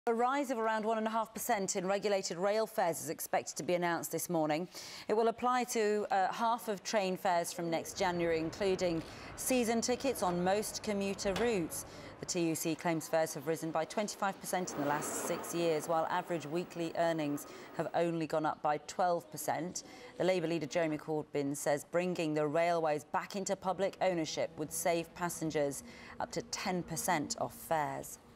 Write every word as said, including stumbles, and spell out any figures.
A rise of around one point five percent in regulated rail fares is expected to be announced this morning. It will apply to uh, half of train fares from next January, including season tickets on most commuter routes. The T U C claims fares have risen by twenty-five percent in the last six years, while average weekly earnings have only gone up by twelve percent. The Labour leader Jeremy Corbyn says bringing the railways back into public ownership would save passengers up to ten percent off fares.